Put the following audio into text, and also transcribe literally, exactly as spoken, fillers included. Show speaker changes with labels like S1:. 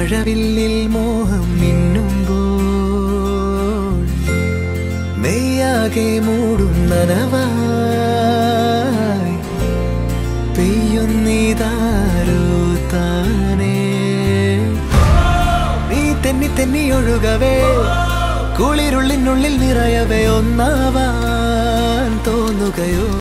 S1: മഴവില്ലിൽ മോഹം മിന്നുമ്പോൾ മെയ്യാകെ മൂടും നനവായി പെയ്യുന്നിതാരോ താനേ നീ തെന്നി തെന്നി ഒഴുകവേ കുളിരുള്ളിനുള്ളിൽ നിറയവേ ഒന്നാവാൻ തോന്നുകയോ